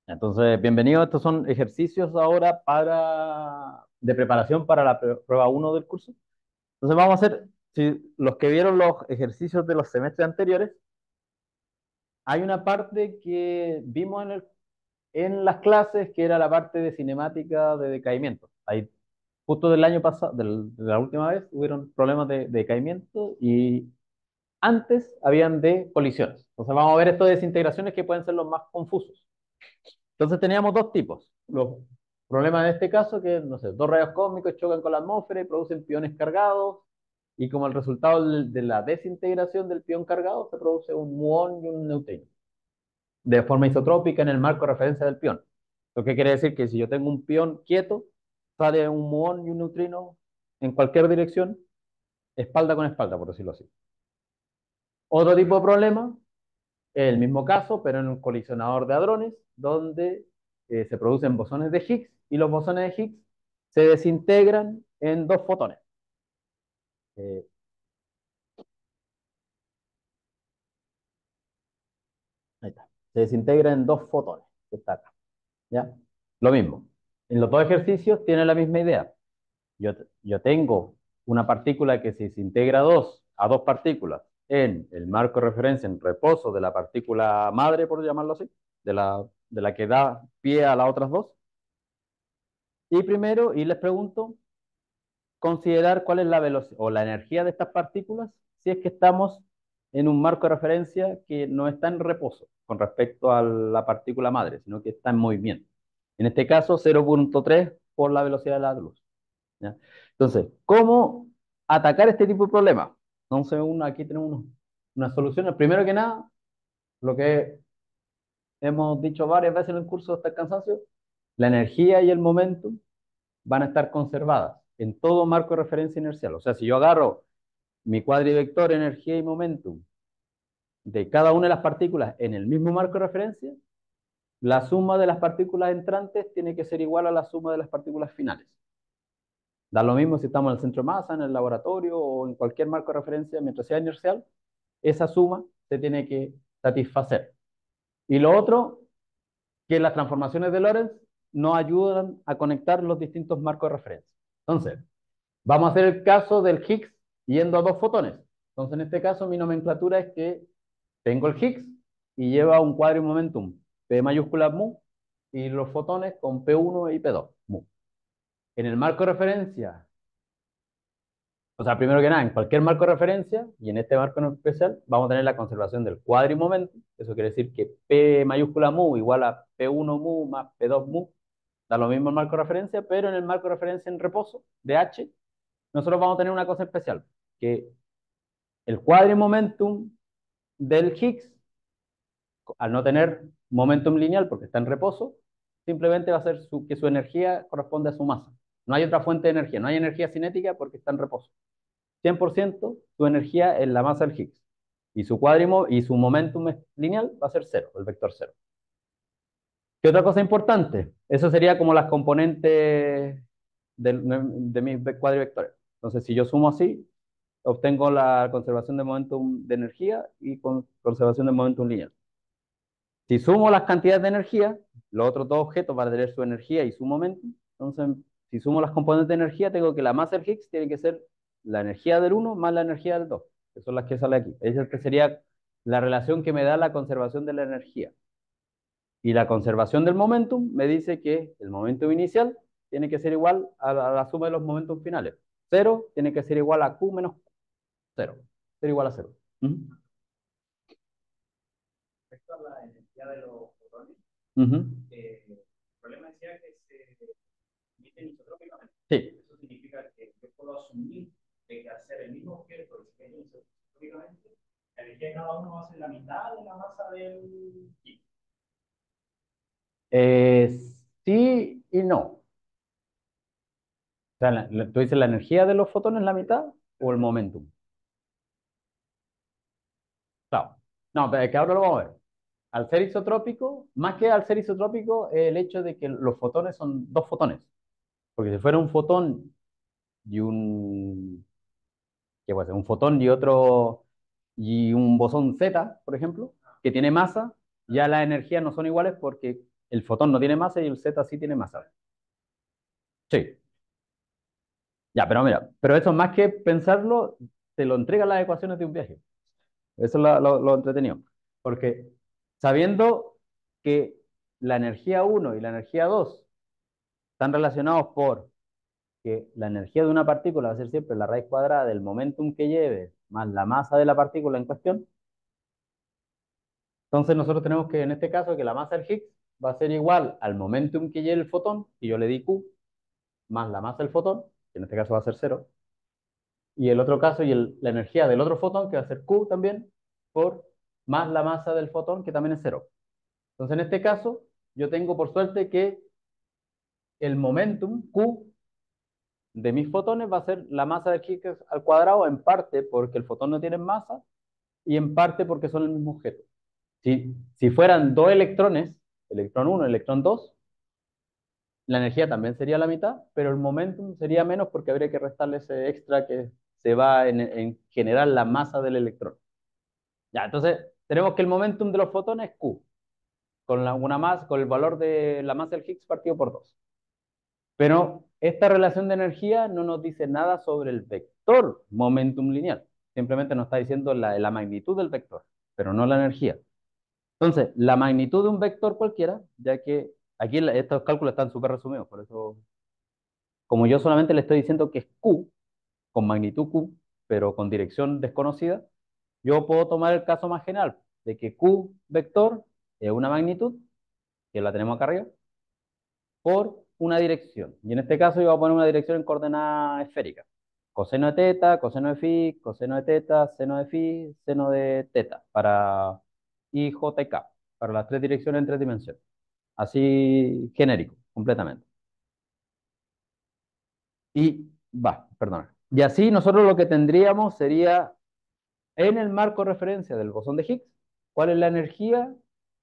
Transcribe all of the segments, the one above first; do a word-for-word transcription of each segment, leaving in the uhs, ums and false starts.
Entonces, bienvenidos. Estos son ejercicios ahora para, de preparación para la pr- prueba uno del curso. Entonces, vamos a hacer, si los que vieron los ejercicios de los semestres anteriores, hay una parte que vimos en, el, en las clases que era la parte de cinemática de decaimiento. Ahí, justo del año pasado, del- de la última vez, hubieron problemas de, de decaimiento y antes habían de colisiones. Entonces, vamos a ver estos de desintegraciones que pueden ser los más confusos. Entonces teníamos dos tipos. Los problemas en este caso, que, no sé, dos rayos cósmicos chocan con la atmósfera y producen piones cargados, y como el resultado de de la desintegración del pión cargado se produce un muón y un neutrino, de forma isotrópica en el marco de referencia del pión. Lo que quiere decir que si yo tengo un pión quieto, sale un muón y un neutrino en cualquier dirección, espalda con espalda, por decirlo así. Otro tipo de problema es el mismo caso, pero en un colisionador de hadrones, donde eh, se producen bosones de Higgs y los bosones de Higgs se desintegran en dos fotones. Eh, Ahí está. Se desintegra en dos fotones, que está acá. ¿Ya? Lo mismo. En los dos ejercicios tiene la misma idea. Yo, yo tengo una partícula que se desintegra a dos, a dos partículas en el marco de referencia en reposo de la partícula madre, por llamarlo así, de la, de la que da pie a las otras dos. Y primero, y les pregunto, considerar cuál es la velocidad o la energía de estas partículas si es que estamos en un marco de referencia que no está en reposo con respecto a la partícula madre, sino que está en movimiento. En este caso, cero punto tres por la velocidad de la luz. ¿Ya? Entonces, ¿cómo atacar este tipo de problemas? Entonces, uno, aquí tenemos unos, unas soluciones. Primero que nada, lo que hemos dicho varias veces en el curso hasta el cansancio, la energía y el momento van a estar conservadas en todo marco de referencia inercial. O sea, si yo agarro mi cuadrivector energía y momentum de cada una de las partículas en el mismo marco de referencia, la suma de las partículas entrantes tiene que ser igual a la suma de las partículas finales. Da lo mismo si estamos en el centro de masa, en el laboratorio o en cualquier marco de referencia, mientras sea inercial, esa suma se tiene que satisfacer. Y lo otro, que las transformaciones de Lorentz nos ayudan a conectar los distintos marcos de referencia. Entonces, vamos a hacer el caso del Higgs yendo a dos fotones. Entonces, en este caso, mi nomenclatura es que tengo el Higgs y lleva un cuadro momentum P mayúscula mu y los fotones con P uno y P dos mu. En el marco de referencia, o sea, primero que nada, en cualquier marco de referencia, y en este marco en especial, vamos a tener la conservación del cuadrimomentum. Eso quiere decir que P mayúscula mu igual a P uno mu más P dos mu. Da lo mismo el marco de referencia, pero en el marco de referencia en reposo de H, nosotros vamos a tener una cosa especial, que el cuadrimomentum del Higgs, al no tener momentum lineal porque está en reposo, simplemente va a ser su, que su energía corresponde a su masa. No hay otra fuente de energía, no hay energía cinética porque está en reposo. cien por ciento su energía es la masa del Higgs. Y su cuadrimo y su momentum lineal va a ser cero, el vector cero. ¿Qué otra cosa importante? Eso sería como las componentes de, de mis cuadrivectores. Entonces, si yo sumo así, obtengo la conservación de momentum de energía y con conservación de momentum lineal. Si sumo las cantidades de energía, los otros dos objetos van a tener su energía y su momento. Entonces, si sumo las componentes de energía, tengo que la masa del Higgs tiene que ser la energía del uno más la energía del dos, que son las que sale aquí. Esa que sería la relación que me da la conservación de la energía. Y la conservación del momentum me dice que el momentum inicial tiene que ser igual a la, a la suma de los momentum finales. Cero tiene que ser igual a Q menos cero. Ser igual a cero. Uh -huh. Respecto a la energía de los fotones, Uh -huh. eh, el problema decía que se emiten isotrópicamente. Sí. Eso significa que yo puedo asumir de que al ser el mismo objeto que se emite isotrópicamente, la energía de cada uno va a ser la mitad de la masa del kit. Eh, sí y no. O sea, la- la- ¿tú dices la energía de los fotones la mitad o el momentum? Claro. No, pero es que ahora lo vamos a ver. Al ser isotrópico, más que al ser isotrópico, es el hecho de que los fotones son dos fotones. Porque si fuera un fotón y un, ¿qué puede ser? Un fotón y otro, y un bosón Z, por ejemplo, que tiene masa, ya las energías no son iguales porque el fotón no tiene masa y el Z sí tiene masa. Sí. Ya, pero mira, pero eso más que pensarlo, te lo entregan las ecuaciones de un viaje. Eso es lo, lo, lo entretenido. Porque sabiendo que la energía uno y la energía dos están relacionados por que la energía de una partícula va a ser siempre la raíz cuadrada del momentum que lleve más la masa de la partícula en cuestión, entonces nosotros tenemos que, en este caso, que la masa del Higgs va a ser igual al momentum que lleve el fotón, y yo le di Q, más la masa del fotón, que en este caso va a ser cero, y el otro caso, y el, la energía del otro fotón, que va a ser Q también, por más la masa del fotón, que también es cero. Entonces, en este caso, yo tengo por suerte que el momentum, Q, de mis fotones va a ser la masa del Higgs al cuadrado, en parte porque el fotón no tiene masa, y en parte porque son el mismo objeto. Si, si fueran dos electrones, electrón uno, electrón dos, la energía también sería la mitad, pero el momentum sería menos porque habría que restarle ese extra que se va en, en generar la masa del electrón. Ya, entonces tenemos que el momentum de los fotones es Q, con, la, una más, con el valor de la masa del Higgs partido por dos. Pero esta relación de energía no nos dice nada sobre el vector momentum lineal. Simplemente nos está diciendo la, la magnitud del vector, pero no la energía. Entonces, la magnitud de un vector cualquiera, ya que aquí estos cálculos están súper resumidos, por eso, como yo solamente le estoy diciendo que es Q, con magnitud Q, pero con dirección desconocida, yo puedo tomar el caso más general, de que Q vector es una magnitud, que la tenemos acá arriba, por una dirección. Y en este caso yo voy a poner una dirección en coordenada esférica. Coseno de teta, coseno de phi, coseno de teta, seno de phi, seno de teta, para I, J y K, para las tres direcciones en tres dimensiones. Así genérico, completamente. Y va, perdón. Y así nosotros lo que tendríamos sería, en el marco de referencia del bosón de Higgs, cuál es la energía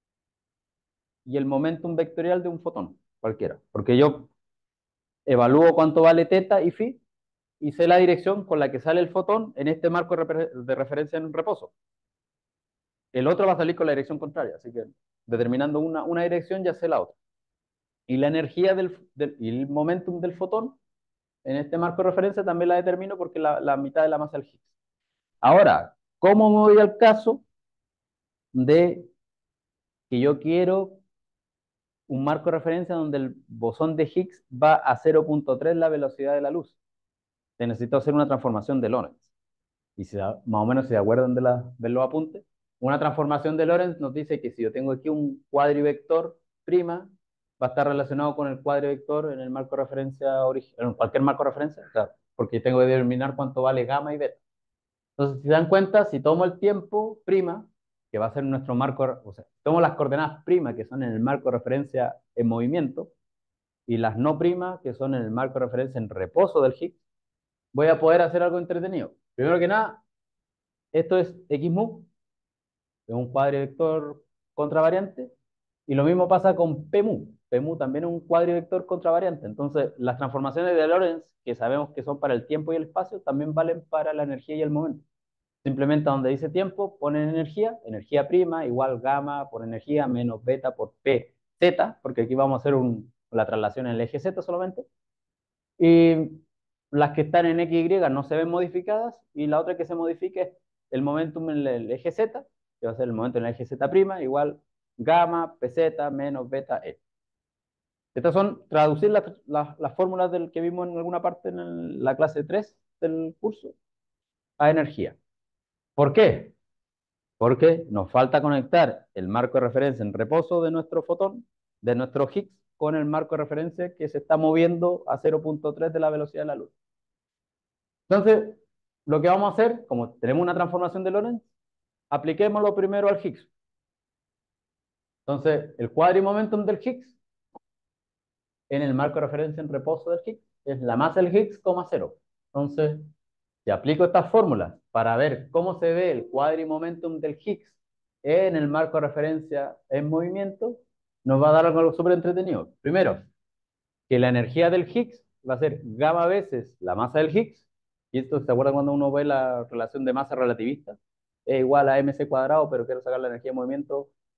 y el momentum vectorial de un fotón, cualquiera. Porque yo evalúo cuánto vale teta y phi, y sé la dirección con la que sale el fotón en este marco de referencia en reposo. El otro va a salir con la dirección contraria, así que determinando una, una dirección ya sé la otra. Y la energía del, del, y el momentum del fotón en este marco de referencia también la determino porque la, la mitad de la masa del Higgs. Ahora, ¿cómo me voy al caso de que yo quiero un marco de referencia donde el bosón de Higgs va a cero punto tres la velocidad de la luz? Te necesito hacer una transformación de Lorentz. Y si, más o menos se acuerdan de, la, de los apuntes, una transformación de Lorentz nos dice que si yo tengo aquí un cuadrivector prima, va a estar relacionado con el cuadrivector en el marco de referencia, en cualquier marco de referencia, claro, porque tengo que determinar cuánto vale gamma y beta. Entonces, si se dan cuenta, si tomo el tiempo prima, que va a ser nuestro marco, o sea, tomo las coordenadas prima, que son en el marco de referencia en movimiento, y las no primas, que son en el marco de referencia en reposo del Higgs, voy a poder hacer algo entretenido. Primero que nada, esto es X mu, es un cuadrivector contravariante, y lo mismo pasa con P mu. P mu también es un cuadrivector contravariante. Entonces, las transformaciones de Lorentz, que sabemos que son para el tiempo y el espacio, también valen para la energía y el momento. Simplemente donde dice tiempo, ponen energía, energía prima igual gamma por energía menos beta por P z, porque aquí vamos a hacer un, la traslación en el eje Z solamente. Y las que están en X y no se ven modificadas, y la otra que se modifica es el momentum en el eje Z, que va a ser el momento en el eje Z' igual gamma, pz menos beta e. Estas son traducir las, las, las fórmulas del que vimos en alguna parte en el, la clase tres del curso a energía. ¿Por qué? Porque nos falta conectar el marco de referencia en reposo de nuestro fotón, de nuestro Higgs, con el marco de referencia que se está moviendo a cero punto tres de la velocidad de la luz. Entonces, lo que vamos a hacer, como tenemos una transformación de Lorentz, apliquémoslo primero al Higgs. Entonces, el cuadrimomentum del Higgs en el marco de referencia en reposo del Higgs es la masa del Higgs, cero. Entonces, si aplico estas fórmulas para ver cómo se ve el cuadrimomentum del Higgs en el marco de referencia en movimiento, nos va a dar algo súper entretenido. Primero, que la energía del Higgs va a ser gamma veces la masa del Higgs, y esto se acuerda cuando uno ve la relación de masa relativista, es igual a mc cuadrado, pero quiero sacar la energía de movimiento,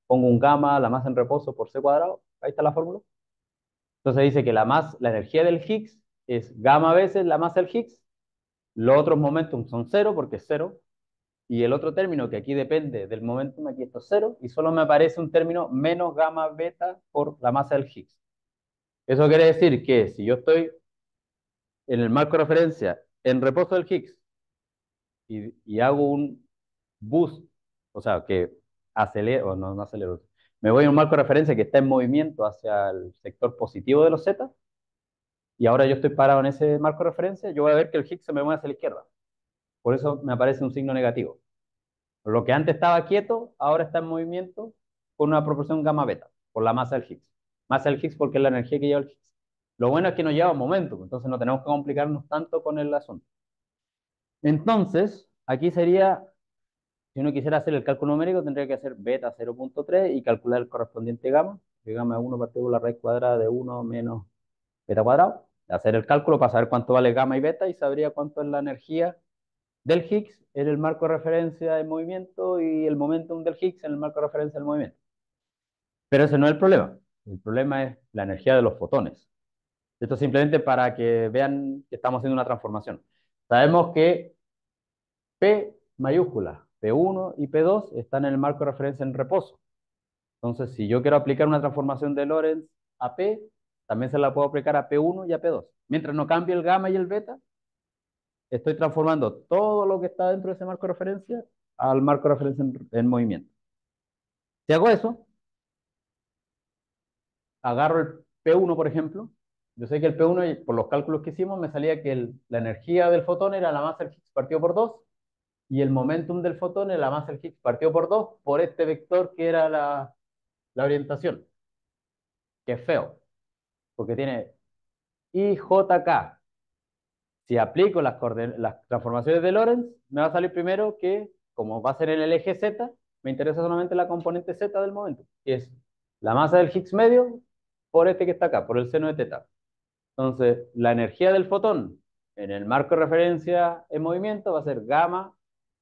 pongo un gamma, la masa en reposo por C cuadrado, ahí está la fórmula. Entonces dice que la, masa, la energía del Higgs es gamma veces la masa del Higgs, los otros momentum son cero porque es cero, y el otro término que aquí depende del momentum, aquí esto es cero, y solo me aparece un término menos gamma beta por la masa del Higgs. Eso quiere decir que si yo estoy en el marco de referencia en reposo del Higgs y, y hago un boost, o sea, que acelero, o no, no acelero, me voy a un marco de referencia que está en movimiento hacia el sector positivo de los Z, y ahora yo estoy parado en ese marco de referencia, yo voy a ver que el Higgs se me mueve hacia la izquierda. Por eso me aparece un signo negativo. Lo que antes estaba quieto, ahora está en movimiento con una proporción gamma beta, por la masa del Higgs. Masa del Higgs porque es la energía que lleva el Higgs. Lo bueno es que nos lleva momentum, entonces no tenemos que complicarnos tanto con el asunto. Entonces, aquí sería, si uno quisiera hacer el cálculo numérico, tendría que hacer beta cero punto tres y calcular el correspondiente gamma, que gamma es uno partido por la raíz cuadrada de uno menos beta cuadrado. Hacer el cálculo para saber cuánto vale gamma y beta y sabría cuánto es la energía del Higgs en el marco de referencia del movimiento y el momentum del Higgs en el marco de referencia del movimiento. Pero ese no es el problema. El problema es la energía de los fotones. Esto simplemente para que vean que estamos haciendo una transformación. Sabemos que P mayúscula, P uno y P dos están en el marco de referencia en reposo. Entonces, si yo quiero aplicar una transformación de Lorentz a P, también se la puedo aplicar a P uno y a P dos. Mientras no cambie el gamma y el beta, estoy transformando todo lo que está dentro de ese marco de referencia al marco de referencia en, en movimiento. Si hago eso, agarro el P uno, por ejemplo, yo sé que el P uno, por los cálculos que hicimos, me salía que el, la energía del fotón era la masa del Higgs partido por dos, y el momentum del fotón era la masa del Higgs partido por dos, por este vector que era la, la orientación, que es feo, porque tiene I J K. Si aplico las, las transformaciones de Lorentz, me va a salir primero que, como va a ser en el eje Z, me interesa solamente la componente Z del momento, que es la masa del Higgs medio por este que está acá, por el seno de teta. Entonces, la energía del fotón en el marco de referencia en movimiento va a ser gamma,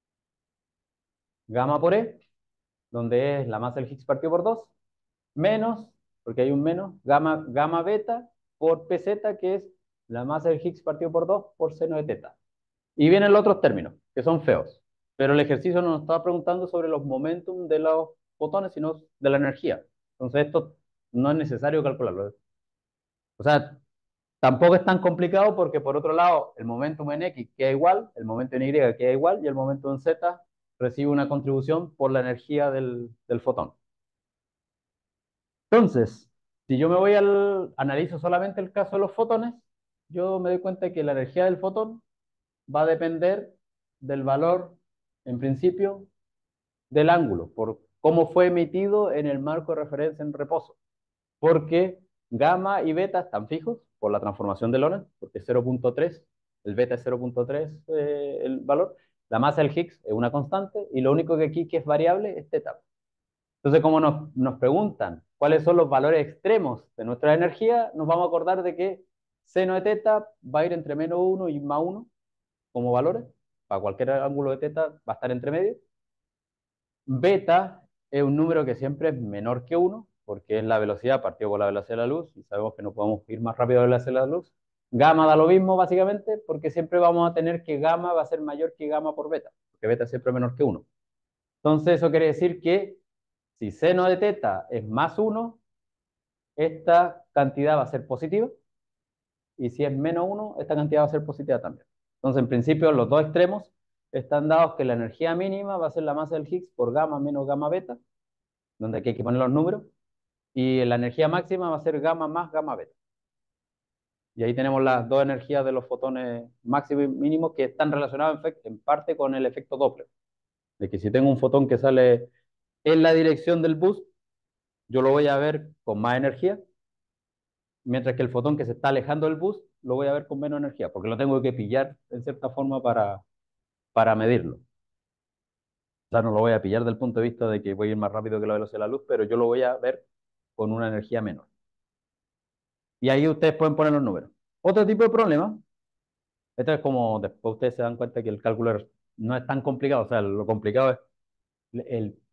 gamma por E, donde es la masa del Higgs partido por dos, menos, porque hay un menos, gamma, gamma beta por P Z, que es la masa del Higgs partido por dos por seno de teta. Y vienen los otros términos, que son feos. Pero el ejercicio no nos estaba preguntando sobre los momentum de los fotones, sino de la energía. Entonces esto no es necesario calcularlo. O sea, tampoco es tan complicado porque por otro lado, el momentum en X queda igual, el momentum en Y queda igual y el momentum en Z recibe una contribución por la energía del, del fotón. Entonces, si yo me voy al, analizo solamente el caso de los fotones, yo me doy cuenta de que la energía del fotón va a depender del valor, en principio, del ángulo, por cómo fue emitido en el marco de referencia en reposo. Porque gamma y beta están fijos por la transformación de Lorentz, porque es cero punto tres, el beta es cero punto tres eh, el valor, la masa del Higgs es una constante, y lo único que aquí que es variable es teta. Entonces, como nos, nos preguntan cuáles son los valores extremos de nuestra energía, nos vamos a acordar de que seno de teta va a ir entre menos uno y más uno como valores, para cualquier ángulo de teta va a estar entre medio. Beta es un número que siempre es menor que uno, porque es la velocidad partido por la velocidad de la luz, y sabemos que no podemos ir más rápido de la velocidad de la luz. Gamma da lo mismo, básicamente, porque siempre vamos a tener que gamma va a ser mayor que gamma por beta, porque beta es siempre menor que uno. Entonces, eso quiere decir que si seno de teta es más uno, esta cantidad va a ser positiva, y si es menos uno, esta cantidad va a ser positiva también. Entonces, en principio, los dos extremos están dados que la energía mínima va a ser la masa del Higgs por gamma menos gamma beta, donde aquí hay que poner los números, y la energía máxima va a ser gamma más gamma beta. Y ahí tenemos las dos energías de los fotones máximos y mínimos que están relacionados en parte con el efecto Doppler. De que si tengo un fotón que sale en la dirección del boost, yo lo voy a ver con más energía, mientras que el fotón que se está alejando del boost lo voy a ver con menos energía, porque lo tengo que pillar en cierta forma para, para medirlo. O sea, no lo voy a pillar del punto de vista de que voy a ir más rápido que la velocidad de la luz, pero yo lo voy a ver con una energía menor. Y ahí ustedes pueden poner los números. Otro tipo de problema, esto es como después ustedes se dan cuenta que el cálculo no es tan complicado, o sea, lo complicado es el,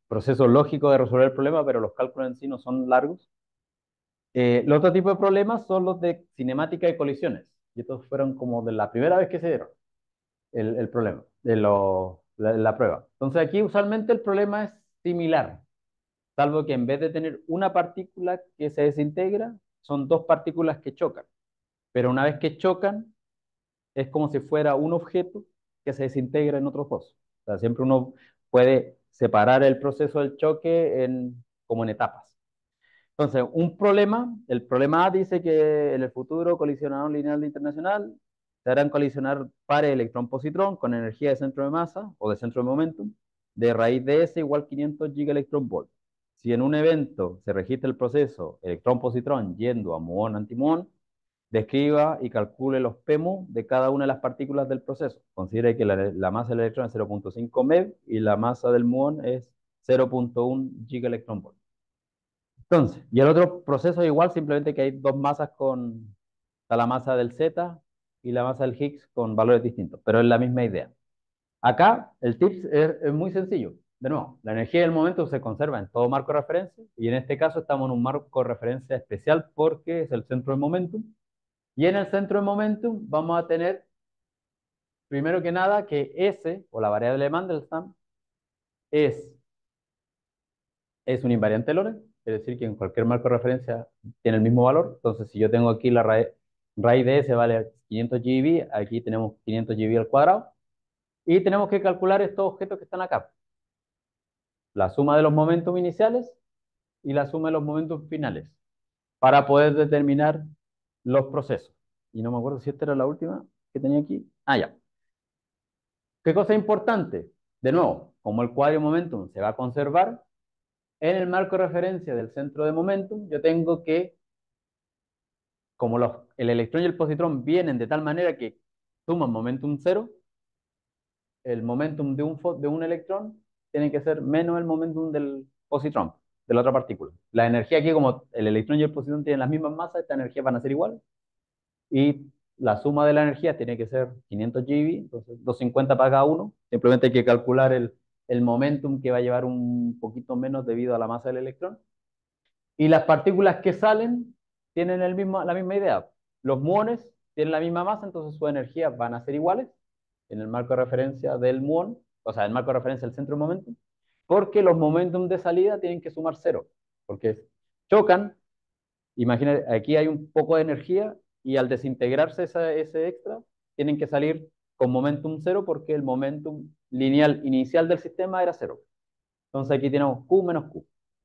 proceso lógico de resolver el problema, pero los cálculos en sí no son largos. Eh, los otros tipos de problemas son los de cinemática de colisiones. Y estos fueron como de la primera vez que se dieron el, el problema, de lo, la, la prueba. Entonces aquí usualmente el problema es similar, salvo que en vez de tener una partícula que se desintegra, son dos partículas que chocan. Pero una vez que chocan, es como si fuera un objeto que se desintegra en otros dos. O sea, siempre uno puede separar el proceso del choque en, como en etapas. Entonces, un problema, el problema A dice que en el futuro colisionador lineal internacional se harán colisionar pares electrón-positrón con energía de centro de masa o de centro de momentum de raíz de S igual quinientos gigaelectronvolt. Si en un evento se registra el proceso electrón-positrón yendo a muón-antimuón, describa y calcule los P M U de cada una de las partículas del proceso. Considere que la, la masa del electrón es cero punto cinco MeV y la masa del muón es cero punto uno gigaelectronvolt. Entonces, y el otro proceso es igual, simplemente que hay dos masas con, está la masa del Z y la masa del Higgs con valores distintos, pero es la misma idea. Acá el tips es, es muy sencillo. De nuevo, la energía del momento se conserva en todo marco de referencia y en este caso estamos en un marco de referencia especial porque es el centro de momentum. Y en el centro de momentum vamos a tener, primero que nada, que S, o la variable de Mandelstam, es, es un invariante de Lorentz, quiere decir que en cualquier marco de referencia tiene el mismo valor. Entonces, si yo tengo aquí la raíz, raíz de S vale quinientos GeV, aquí tenemos quinientos GeV al cuadrado, y tenemos que calcular estos objetos que están acá. La suma de los momentos iniciales y la suma de los momentos finales, para poder determinar los procesos. Y no me acuerdo si esta era la última que tenía aquí. Ah, ya. ¿Qué cosa importante? De nuevo, como el cuadro momentum se va a conservar, en el marco de referencia del centro de momentum, yo tengo que, como los, el electrón y el positrón vienen de tal manera que suman momentum cero, el momentum de un, de un electrón tiene que ser menos el momentum del positrón, de la otra partícula. La energía aquí, como el electrón y el positrón tienen las mismas masas, esta energía van a ser igual. Y la suma de la energía tiene que ser quinientos GeV, entonces doscientos cincuenta para cada uno. Simplemente hay que calcular el, el momentum que va a llevar un poquito menos debido a la masa del electrón. Y las partículas que salen tienen el mismo, la misma idea. Los muones tienen la misma masa, entonces sus energías van a ser iguales en el marco de referencia del muón, o sea, el marco de referencia del centro de momentum, porque los momentum de salida tienen que sumar cero, porque chocan. Imagina, aquí hay un poco de energía y al desintegrarse esa, ese extra, tienen que salir con momentum cero porque el momentum lineal inicial del sistema era cero. Entonces aquí tenemos Q menos Q.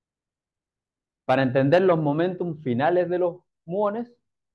Para entender los momentum finales de los muones,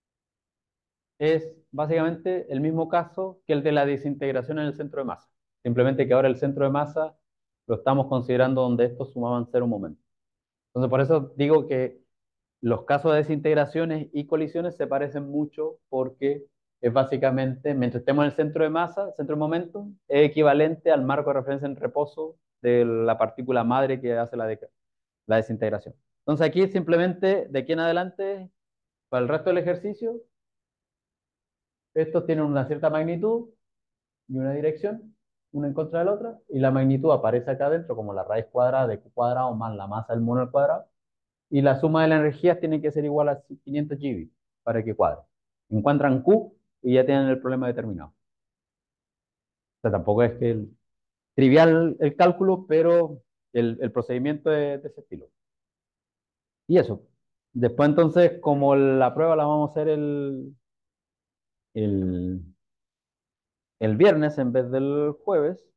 es básicamente el mismo caso que el de la desintegración en el centro de masa. Simplemente que ahora el centro de masa lo estamos considerando donde estos sumaban cero momentum. Entonces por eso digo que los casos de desintegraciones y colisiones se parecen mucho porque es básicamente, mientras estemos en el centro de masa, centro de momentum, es equivalente al marco de referencia en reposo de la partícula madre que hace la, de, la desintegración. Entonces aquí simplemente, de aquí en adelante, para el resto del ejercicio, estos tienen una cierta magnitud y una dirección, una en contra de la otra, y la magnitud aparece acá adentro como la raíz cuadrada de Q cuadrado más la masa del mono al cuadrado, y la suma de las energías tiene que ser igual a quinientos GeV para que cuadre. Encuentran Q y ya tienen el problema determinado. O sea, tampoco es que el, trivial el cálculo, pero el, el procedimiento es de ese estilo. Y eso. Después entonces, como la prueba la vamos a hacer el, el, el viernes en vez del jueves,